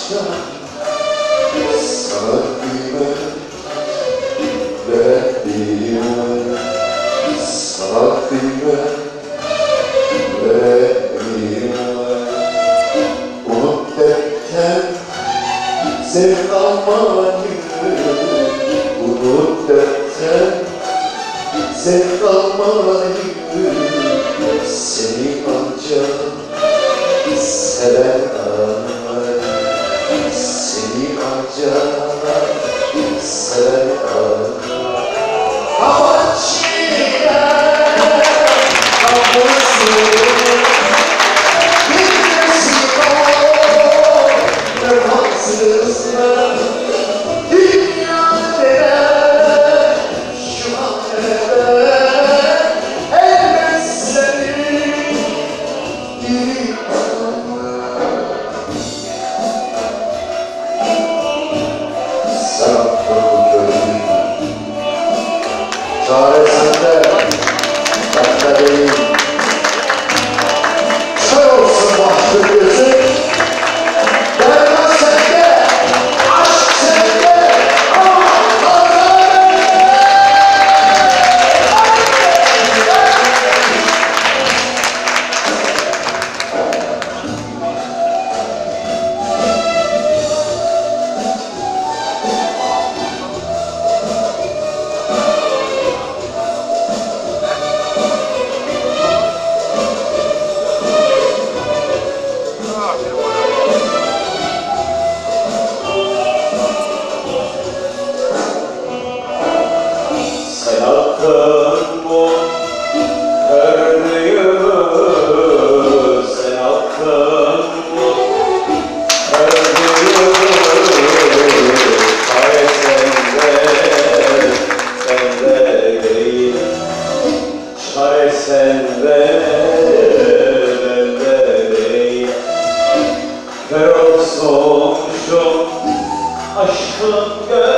aşktan sana kıymet vermiyor, sana kıymet vermiyor. Unut derken zevk almayı, unut derken zevk almayı, seni ancak seven anlar, seni ancak seven anlar. Havaçıya kavursuz gitmesin o vefasızlar. Dünya denen şu hanede elbet seni diri çare sende, bende değil. Kör olsun bahtı gözü, derman sende, aşk sende, kör olsun şu aşkın